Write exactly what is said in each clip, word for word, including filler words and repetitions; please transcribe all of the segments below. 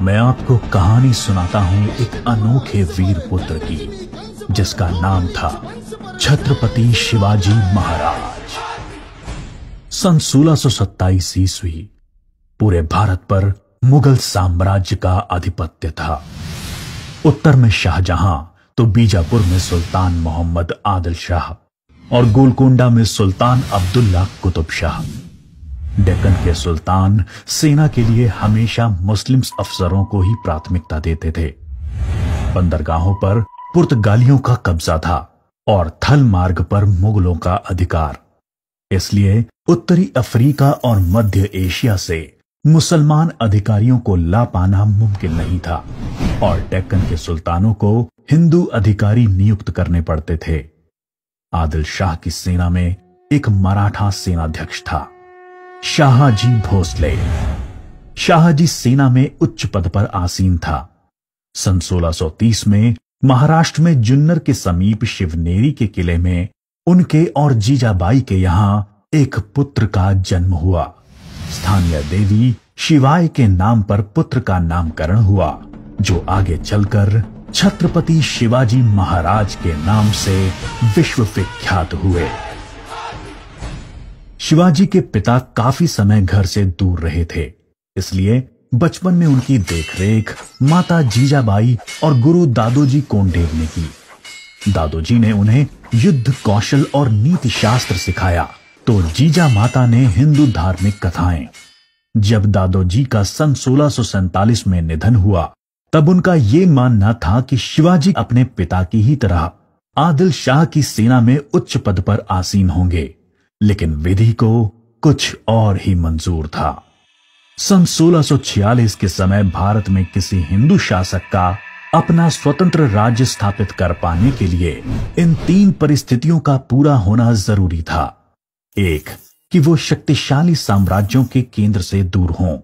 मैं आपको कहानी सुनाता हूं एक अनोखे वीर पुत्र की, जिसका नाम था छत्रपति शिवाजी महाराज। सन सोलह सौ सत्ताईस ईस्वी पूरे भारत पर मुगल साम्राज्य का आधिपत्य था। उत्तर में शाहजहां तो बीजापुर में सुल्तान मोहम्मद आदिल शाह और गोलकोंडा में सुल्तान अब्दुल्ला कुतुब शाह। डेक्कन के सुल्तान सेना के लिए हमेशा मुस्लिम अफसरों को ही प्राथमिकता देते थे। बंदरगाहों पर पुर्तगालियों का कब्जा था और थल मार्ग पर मुगलों का अधिकार। इसलिए उत्तरी अफ्रीका और मध्य एशिया से मुसलमान अधिकारियों को ला पाना मुमकिन नहीं था और डेक्कन के सुल्तानों को हिंदू अधिकारी नियुक्त करने पड़ते थे। आदिल शाह की सेना में एक मराठा सेनाध्यक्ष था, शाहजी भोसले। शाहजी सेना में उच्च पद पर आसीन था। सन सोलह सौ तीस में महाराष्ट्र में जुन्नर के समीप शिवनेरी के किले में उनके और जीजाबाई के यहां एक पुत्र का जन्म हुआ। स्थानीय देवी शिवाय के नाम पर पुत्र का नामकरण हुआ, जो आगे चलकर छत्रपति शिवाजी महाराज के नाम से विश्व विख्यात हुए। शिवाजी के पिता काफी समय घर से दूर रहे थे, इसलिए बचपन में उनकी देखरेख माता जीजाबाई और गुरु दादोजी कोंडेव ने की। दादोजी ने उन्हें युद्ध कौशल और नीति शास्त्र सिखाया, तो जीजा माता ने हिंदू धार्मिक कथाएं। जब दादोजी का सन सोलह सौ सैंतालीस में निधन हुआ, तब उनका यह मानना था कि शिवाजी अपने पिता की ही तरह आदिल शाह की सेना में उच्च पद पर आसीन होंगे, लेकिन विधि को कुछ और ही मंजूर था। सन सोलह सौ छियालीस के समय भारत में किसी हिंदू शासक का अपना स्वतंत्र राज्य स्थापित कर पाने के लिए इन तीन परिस्थितियों का पूरा होना जरूरी था। एक, कि वो शक्तिशाली साम्राज्यों के केंद्र से दूर हों,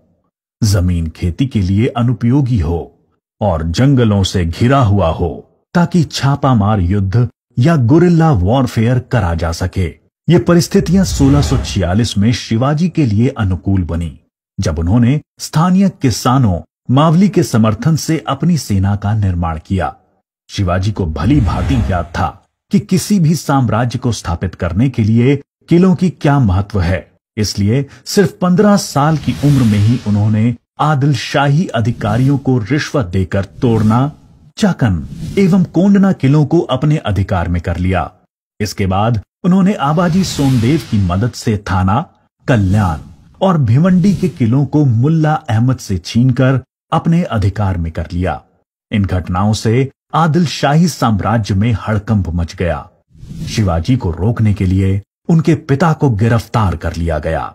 जमीन खेती के लिए अनुपयोगी हो और जंगलों से घिरा हुआ हो, ताकि छापामार युद्ध या गुरिल्ला वॉरफेयर करा जा सके। ये परिस्थितियां सोलह सौ छियालीस में शिवाजी के लिए अनुकूल बनी, जब उन्होंने स्थानीय किसानों मावली के समर्थन से अपनी सेना का निर्माण किया। शिवाजी को भली भांति याद था कि किसी भी साम्राज्य को स्थापित करने के लिए किलों की क्या महत्व है, इसलिए सिर्फ पंद्रह साल की उम्र में ही उन्होंने आदिल शाही अधिकारियों को रिश्वत देकर तोड़ना, चाकन एवं कोंडना किलों को अपने अधिकार में कर लिया। इसके बाद उन्होंने आबाजी सोमदेव की मदद से थाना, कल्याण और भिवंडी के किलों को मुल्ला अहमद से छीनकर अपने अधिकार में कर लिया। इन घटनाओं से आदिल शाही साम्राज्य में हड़कंप मच गया। शिवाजी को रोकने के लिए उनके पिता को गिरफ्तार कर लिया गया।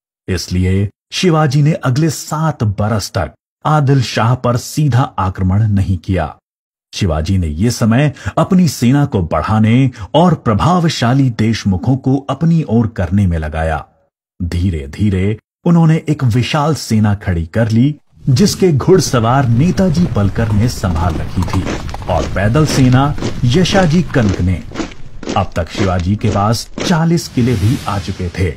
इसलिए शिवाजी ने अगले सात बरस तक आदिल शाह पर सीधा आक्रमण नहीं किया। शिवाजी ने यह समय अपनी सेना को बढ़ाने और प्रभावशाली देशमुखों को अपनी ओर करने में लगाया। धीरे धीरे उन्होंने एक विशाल सेना खड़ी कर ली, जिसके घुड़सवार नेताजी पलकर ने संभाल रखी थी और पैदल सेना यशाजी कनक ने। अब तक शिवाजी के पास चालीस किले भी आ चुके थे।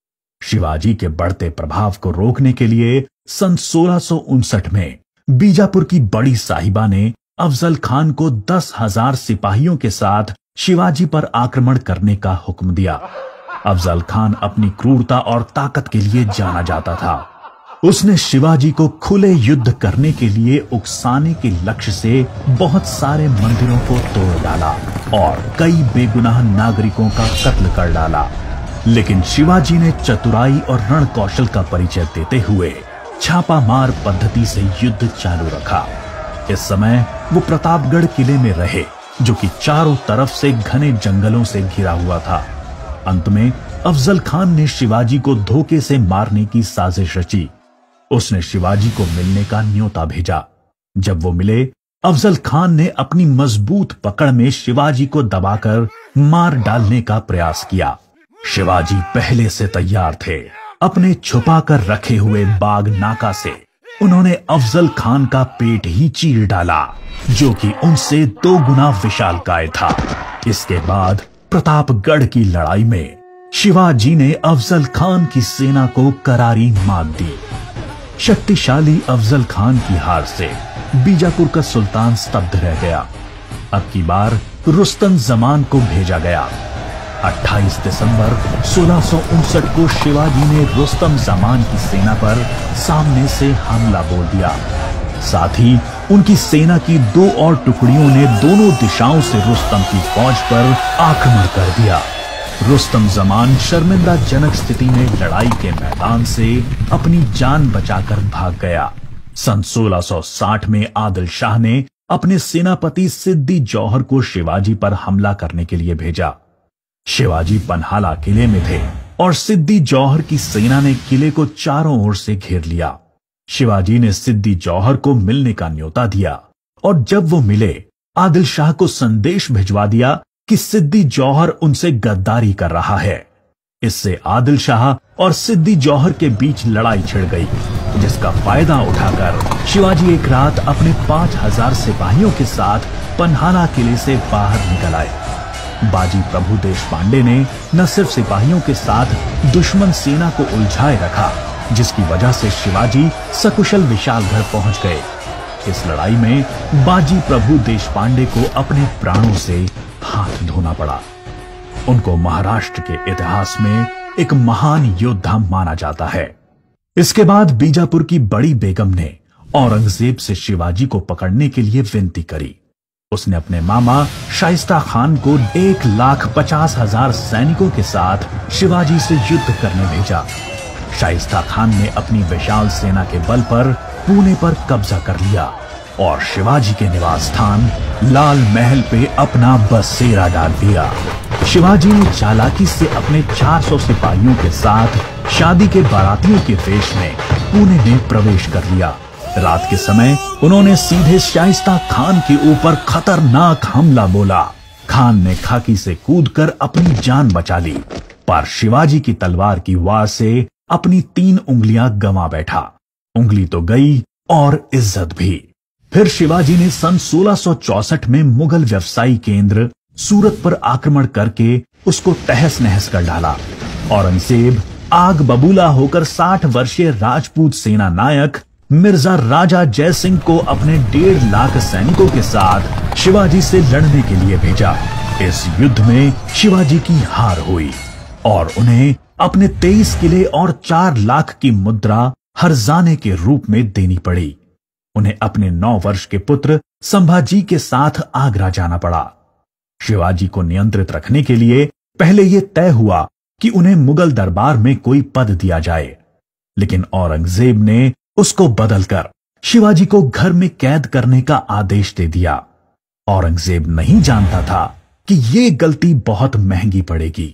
शिवाजी के बढ़ते प्रभाव को रोकने के लिए सन सोलह सौ उनसठ में बीजापुर की बड़ी साहिबा ने अफजल खान को दस हजार सिपाहियों के साथ शिवाजी पर आक्रमण करने का हुक्म दिया। अफजल खान अपनी क्रूरता और ताकत के लिए जाना जाता था। उसने शिवाजी को खुले युद्ध करने के लिए उकसाने के लक्ष्य से बहुत सारे मंदिरों को तोड़ डाला और कई बेगुनाह नागरिकों का कत्ल कर डाला। लेकिन शिवाजी ने चतुराई और रण कौशल का परिचय देते हुए छापामार पद्धति से युद्ध चालू रखा। इस समय वो प्रतापगढ़ किले में रहे, जो कि चारों तरफ से घने जंगलों से घिरा हुआ था। अंत में अफजल खान ने शिवाजी को धोखे से मारने की साजिश रची। उसने शिवाजी को मिलने का न्योता भेजा। जब वो मिले, अफजल खान ने अपनी मजबूत पकड़ में शिवाजी को दबाकर मार डालने का प्रयास किया। शिवाजी पहले से तैयार थे। अपने छुपाकर रखे हुए बाग नाका से उन्होंने अफजल खान का पेट ही चीर डाला, जो कि उनसे दो गुना विशालकाय था। इसके बाद प्रतापगढ़ की लड़ाई में शिवाजी ने अफजल खान की सेना को करारी मात दी। शक्तिशाली अफजल खान की हार से बीजापुर का सुल्तान स्तब्ध रह गया। अब की बार रुस्तम जमान को भेजा गया। अट्ठाईस दिसंबर सोलह सौ उनसठ को शिवाजी ने रुस्तम जमान की सेना पर सामने से हमला बोल दिया। साथ ही उनकी सेना की दो और टुकड़ियों ने दोनों दिशाओं से रुस्तम की फौज पर आक्रमण कर दिया। रुस्तम जमान शर्मिंदाजनक स्थिति में लड़ाई के मैदान से अपनी जान बचाकर भाग गया। सन सोलह सौ साठ में आदिल शाह ने अपने सेनापति सिद्दी जौहर को शिवाजी पर हमला करने के लिए भेजा। शिवाजी पन्हाला किले में थे और सिद्दी जौहर की सेना ने किले को चारों ओर से घेर लिया। शिवाजी ने सिद्दी जौहर को मिलने का न्योता दिया और जब वो मिले, आदिल शाह को संदेश भिजवा दिया कि सिद्दी जौहर उनसे गद्दारी कर रहा है। इससे आदिल शाह और सिद्दी जौहर के बीच लड़ाई छिड़ गई, जिसका फायदा उठाकर शिवाजी एक रात अपने पांच हजार सिपाहियों के साथ पन्हाला किले से बाहर निकल आए। बाजी प्रभु देशपांडे ने न सिर्फ सिपाहियों के साथ दुश्मन सेना को उलझाए रखा, जिसकी वजह से शिवाजी सकुशल विशालगढ़ पहुंच गए। इस लड़ाई में बाजी प्रभु देशपांडे को अपने प्राणों से हाथ धोना पड़ा। उनको महाराष्ट्र के इतिहास में एक महान योद्धा माना जाता है। इसके बाद बीजापुर की बड़ी बेगम ने औरंगजेब से शिवाजी को पकड़ने के लिए विनती करी। उसने अपने मामा शाइस्ता खान को एक लाख पचास हजार सैनिकों के साथ शिवाजी से युद्ध करने भेजा। शाइस्ता खान ने अपनी विशाल सेना के बल पर पुणे पर कब्जा कर लिया और शिवाजी के निवास स्थान लाल महल पे अपना बसेरा डाल दिया। शिवाजी ने चालाकी से अपने चार सौ सिपाहियों के साथ शादी के बारातियों के वेश में पुणे में प्रवेश कर लिया। रात के समय उन्होंने सीधे शाइस्ता खान के ऊपर खतरनाक हमला बोला। खान ने खाकी से कूदकर अपनी जान बचा ली, पर शिवाजी की तलवार की वार से अपनी तीन उंगलियां गंवा बैठा। उंगली तो गई और इज्जत भी। फिर शिवाजी ने सन सोलह सौ चौसठ में मुगल व्यवसायी केंद्र सूरत पर आक्रमण करके उसको तहस नहस कर डाला। औरंगजेब आग बबूला होकर साठ वर्षीय राजपूत सेना नायक मिर्जा राजा जय सिंह को अपने डेढ़ लाख सैनिकों के साथ शिवाजी से लड़ने के लिए भेजा। इस युद्ध में शिवाजी की हार हुई और उन्हें अपने तेईस किले और चार लाख की मुद्रा हर्जाने के रूप में देनी पड़ी। उन्हें अपने नौ वर्ष के पुत्र संभाजी के साथ आगरा जाना पड़ा। शिवाजी को नियंत्रित रखने के लिए पहले यह तय हुआ कि उन्हें मुगल दरबार में कोई पद दिया जाए, लेकिन औरंगजेब ने उसको बदलकर शिवाजी को घर में कैद करने का आदेश दे दिया। औरंगजेब नहीं जानता था कि यह गलती बहुत महंगी पड़ेगी।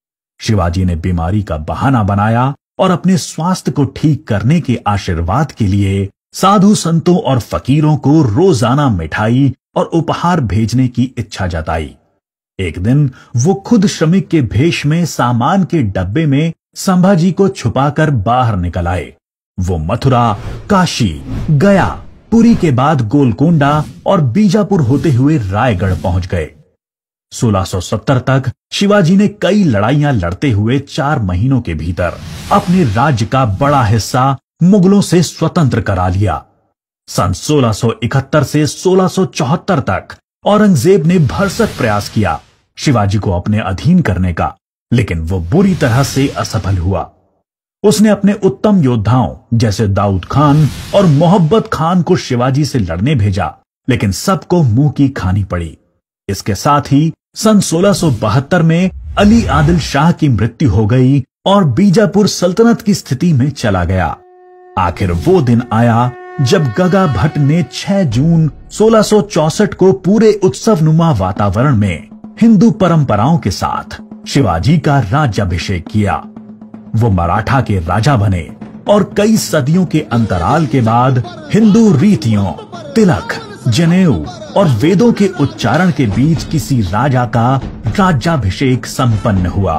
शिवाजी ने बीमारी का बहाना बनाया और अपने स्वास्थ्य को ठीक करने के आशीर्वाद के लिए साधु संतों और फकीरों को रोजाना मिठाई और उपहार भेजने की इच्छा जताई। एक दिन वो खुद श्रमिक के भेष में सामान के डब्बे में संभाजी को छुपाकर बाहर निकल आए। वो मथुरा, काशी, गया, पुरी के बाद गोलकोंडा और बीजापुर होते हुए रायगढ़ पहुंच गए। सोलह सौ सत्तर तक शिवाजी ने कई लड़ाइयां लड़ते हुए चार महीनों के भीतर अपने राज्य का बड़ा हिस्सा मुगलों से स्वतंत्र करा लिया। सन सोलह सौ इकहत्तर से सोलह सौ चौहत्तर तक औरंगजेब ने भरसक प्रयास किया शिवाजी को अपने अधीन करने का, लेकिन वो बुरी तरह से असफल हुआ। उसने अपने उत्तम योद्धाओं जैसे दाऊद खान और मोहब्बत खान को शिवाजी से लड़ने भेजा, लेकिन सबको मुंह की खानी पड़ी। इसके साथ ही सन सोलह सौ बहत्तर में अली आदिल शाह की मृत्यु हो गई और बीजापुर सल्तनत की स्थिति में चला गया। आखिर वो दिन आया जब गगा भट्ट ने छह जून सोलह सौ चौसठ को पूरे उत्सवनुमा वातावरण में हिंदू परंपराओं के साथ शिवाजी का राज्याभिषेक किया। वो मराठा के राजा बने और कई सदियों के अंतराल के बाद हिंदू रीतियों, तिलक, जनेऊ और वेदों के उच्चारण के बीच किसी राजा का राज्याभिषेक संपन्न हुआ।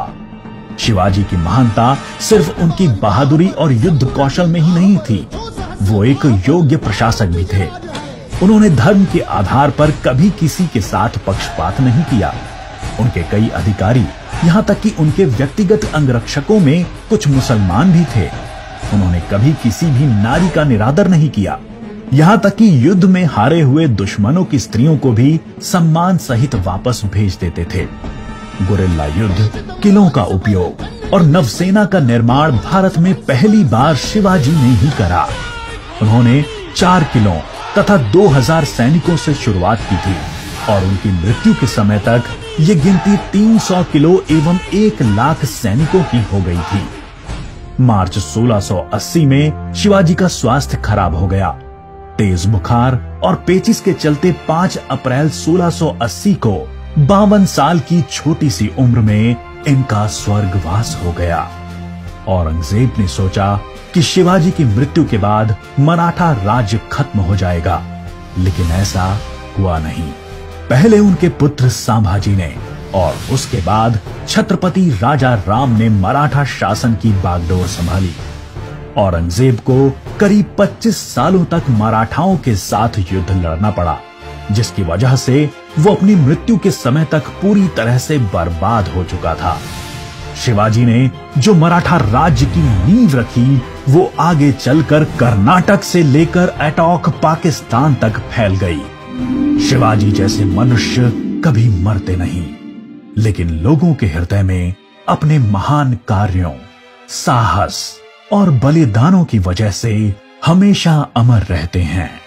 शिवाजी की महानता सिर्फ उनकी बहादुरी और युद्ध कौशल में ही नहीं थी, वो एक योग्य प्रशासक भी थे। उन्होंने धर्म के आधार पर कभी किसी के साथ पक्षपात नहीं किया। उनके कई अधिकारी, यहां तक कि उनके व्यक्तिगत अंगरक्षकों में कुछ मुसलमान भी थे। उन्होंने कभी किसी भी नारी का निरादर नहीं किया, यहाँ तक कि युद्ध में हारे हुए दुश्मनों की स्त्रियों को भी सम्मान सहित वापस भेज देते थे। गुरिल्ला युद्ध, किलों का उपयोग और नवसेना का निर्माण भारत में पहली बार शिवाजी ने ही करा। उन्होंने चार किलों तथा दो हजार सैनिकों से शुरुआत की थी और उनकी मृत्यु के समय तक ये गिनती तीन सौ किलो एवं एक लाख सैनिकों की हो गई थी। मार्च सोलह सौ अस्सी में शिवाजी का स्वास्थ्य खराब हो गया। तेज बुखार और पेचिस के चलते पांच अप्रैल सोलह सौ अस्सी को बावन साल की छोटी सी उम्र में इनका स्वर्गवास हो गया। औरंगजेब ने सोचा कि शिवाजी की मृत्यु के बाद मराठा राज्य खत्म हो जाएगा, लेकिन ऐसा हुआ नहीं। पहले उनके पुत्र संभाजी ने और उसके बाद छत्रपति राजा राम ने मराठा शासन की बागडोर संभाली। औरंगजेब को करीब पच्चीस सालों तक मराठाओं के साथ युद्ध लड़ना पड़ा, जिसकी वजह से वो अपनी मृत्यु के समय तक पूरी तरह से बर्बाद हो चुका था। शिवाजी ने जो मराठा राज्य की नींव रखी, वो आगे चलकर कर्नाटक से लेकर अटॉक पाकिस्तान तक फैल गई। शिवाजी जैसे मनुष्य कभी मरते नहीं, लेकिन लोगों के हृदय में अपने महान कार्यों, साहस और बलिदानों की वजह से हमेशा अमर रहते हैं।